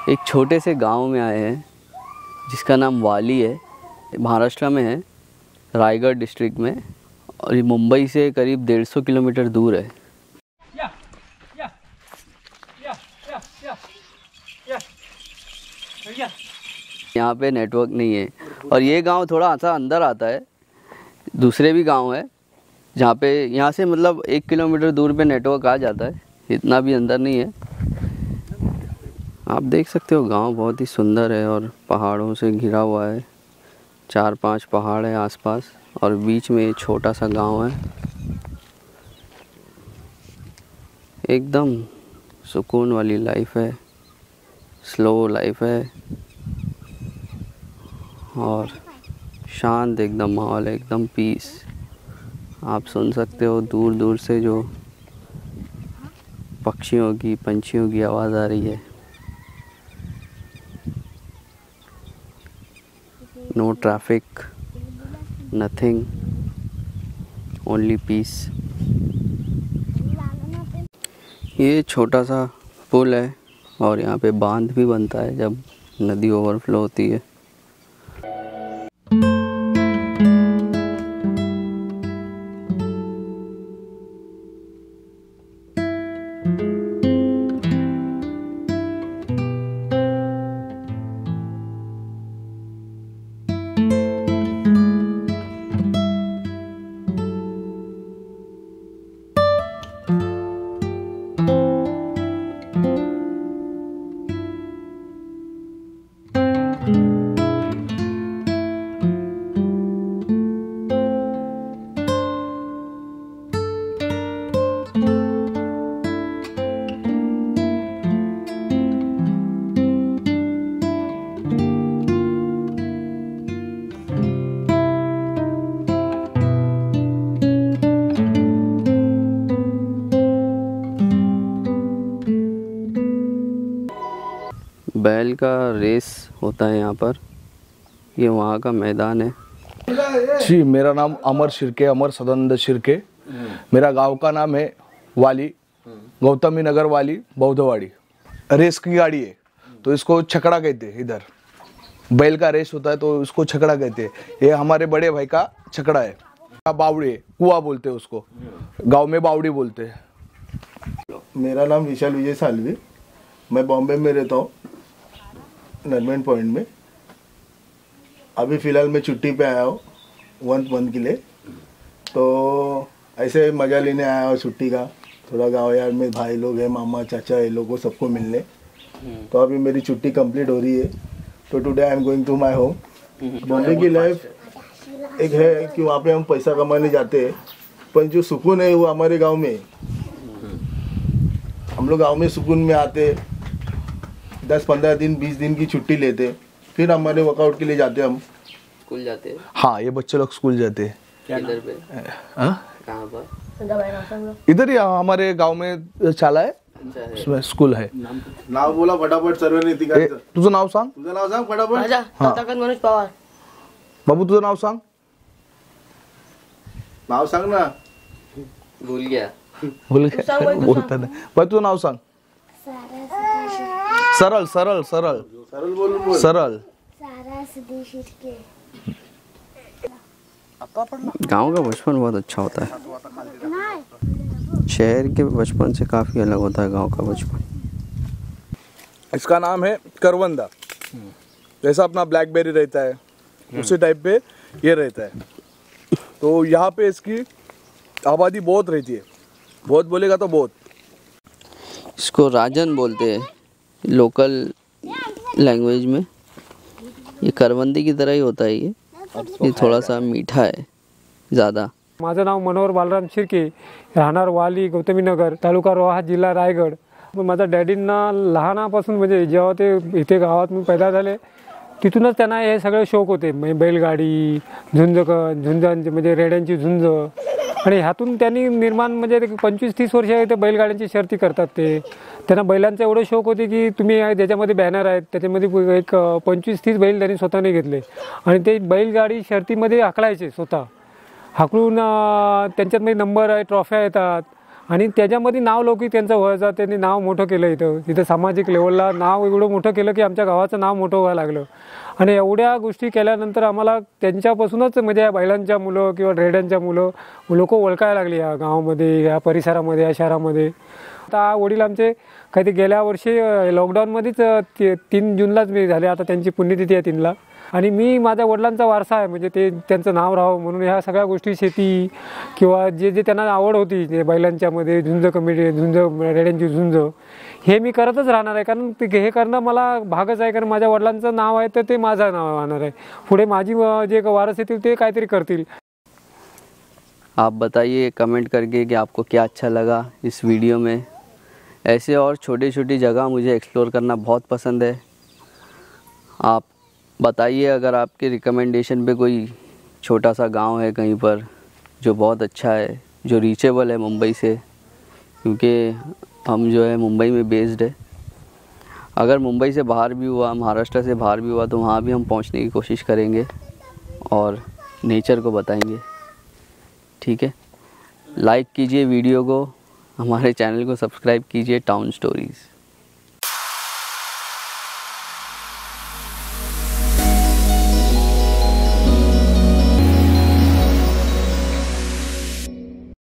एक छोटे से गांव में आए हैं जिसका नाम वाली है। महाराष्ट्र में है, रायगढ़ डिस्ट्रिक्ट में, और ये मुंबई से करीब 150 किलोमीटर दूर है। यहाँ पे नेटवर्क नहीं है और ये गांव थोड़ा सा अंदर आता है। दूसरे भी गांव है जहाँ पे यहाँ से मतलब 1 किलोमीटर दूर पे नेटवर्क आ जाता है, इतना भी अंदर नहीं है। आप देख सकते हो गांव बहुत ही सुंदर है और पहाड़ों से घिरा हुआ है। 4-5 पहाड़ है आसपास और बीच में एक छोटा सा गांव है। एकदम सुकून वाली लाइफ है, स्लो लाइफ है और शांत एकदम माहौल है, एकदम पीस। आप सुन सकते हो दूर दूर से जो पक्षियों की, पंछियों की आवाज़ आ रही है। No traffic, nothing, only peace. ये छोटा सा पुल है और यहाँ पे बांध भी बनता है जब नदी ओवरफ्लो होती है। बैल का रेस होता है यहाँ पर, ये वहाँ का मैदान है। जी, मेरा नाम अमर शिर्के, अमर सदानंद शिर्के। मेरा गांव का नाम है वाली, गौतमी नगर वाली, बौद्धवाड़ी। रेस की गाड़ी है तो इसको छकड़ा कहते हैं। इधर बैल का रेस होता है तो इसको छकड़ा कहते हैं। ये हमारे बड़े भाई का छकड़ा है। बावड़ी है, कुआ बोलते हैं उसको, गांव में बावड़ी बोलते हैं। मेरा नाम विशाल विजय सालवी, मैं बॉम्बे में रहता हूँ, नरमेंट पॉइंट में। अभी फ़िलहाल मैं छुट्टी पे आया हूँ 1 मंथ के लिए, तो ऐसे मज़ा लेने आया हूँ छुट्टी का। थोड़ा गाँव यार में भाई लोग हैं, मामा चाचा, ये लोगों सबको मिलने। तो अभी मेरी छुट्टी कंप्लीट हो रही है, तो today I am going to my home. Bombay की लाइफ एक है कि वहाँ पे हम पैसा कमाने जाते हैं, पर जो सुकून है वो हमारे गाँव में। हम लोग गाँव में सुकून में आते, 10-15 दिन 20 दिन की छुट्टी लेते, फिर हमारे वर्कआउट के लिए जाते। हम स्कूल जाते हैं। हाँ, ये बच्चे लोग स्कूल जाते हैं। किधर पे? कहाँ पर? इधर ही हमारे गांव में चाला है, उसमें स्कूल है। नाव बोला फटाफट, सर्व नीती का। तुझं नाव सांग. तुझं नाव सांग फटाफट. हाँ. मनोज पवार. बाबू तुझं नाव सांग. नाव सांग ना. भूल गया. बोलता नाही. भाई तुझं नाव सांग. सरळ सरळ सरळ सरळ बोल. सरळ. गांव का बचपन बहुत अच्छा होता है। शहर के बचपन से काफ़ी अलग होता है गांव का बचपन। इसका नाम है करवंदा। जैसा अपना ब्लैकबेरी रहता है उसी टाइप पे ये रहता है। तो यहाँ पे इसकी आबादी बहुत रहती है, बहुत बोलेगा तो बहुत। इसको राजन बोलते हैं लोकल लैंग्वेज में। ये करवंदी की तरह ही होता है। ये थोड़ा सा मीठा है ज़्यादा। माझं नाव मनोहर बालराम शिर्के, राहणार वाली, गौतमी नगर, तालुका रोहा, जिल्हा रायगड। माझ्या डॅडींना लहानापासून म्हणजे जेव्हा ते इथे गावात मी पैदा झाले तिथूनच त्यांना हे सगळे शौक होते, म्हणजे बैलगाडी, झुंजांची म्हणजे रेड्यांची झुंज, आणि ह्यातून त्यांनी निर्माण म्हणजे 25-30 वर्ष ते बैलगाड्यांची शर्ती करतात। त्यांना बैलांचा एवढं शौक होते की तुम्ही ज्याच्यामध्ये बॅनर आहेत त्याच्यामध्ये एक 25-30 बैल त्यांनी स्वतःने घेतले आणि ते बैलगाडी शर्तीमध्ये हाकलायचे स्वतः। हाकलून त्यांच्यात नंबर आहे, ट्रॉफ्या येतात आणि त्याच्यामध्ये नाव लौकिक त्यांचं व्हायचं, त्यांनी नाव मोठं केलं इथं सामाजिक लेवलला नाव एवढं मोठं केलं की आमच्या गावाचं नाव मोठं व्हायला लागलं. आणि एवढ्या गोष्टी केल्यानंतर आम्हाला त्यांच्यापासूनच म्हणजे या बैलांच्या मुलं किंवा रेड्यांच्या मुलं लोक ओळखायला लागली या गावामध्ये, या परिसरामध्ये, या शहरामध्ये. आता वडील आमचे काही गेल्या वर्षी लॉकडाऊनमध्येच 3 जूनलाच मी झाले, आता त्यांची पुण्यतिथी आहे 3ला. आणि मी माझ्या वडिलांचा वारसा आहे, म्हणजे ते त्यांचं नाव राहावं म्हणून ह्या सगळ्या गोष्टी, शेती किंवा जे त्यांना आवड होती जे बैलांच्यामध्ये झुंज कमिटी, झुंज रेड्यांची झुंज, हे मी करतच राहणार आहे. कारण ते हे करणं मला भागच आहे, कारण माझ्या वडिलांचं नाव आहे तर ते माझं नाव राहणार आहे. पुढे माझी जे वारस येतील ते काहीतरी करतील. आप बताइए कमेंट करके कि आपको क्या अच्छा लगा इस वीडियो में. ऐसे और छोटी छोटी जगह मुझे एक्सप्लोर करना बहुत पसंद है. आप बताइए अगर आपके रिकमेंडेशन पे कोई छोटा सा गांव है कहीं पर जो बहुत अच्छा है, जो रीचेबल है मुंबई से, क्योंकि हम जो है मुंबई में बेस्ड है. अगर मुंबई से बाहर भी हुआ, महाराष्ट्र से बाहर भी हुआ, तो वहाँ भी हम पहुँचने की कोशिश करेंगे और नेचर को बताएंगे. ठीक है, लाइक कीजिए वीडियो को, हमारे चैनल को सब्सक्राइब कीजिए टाउन स्टोरीज़.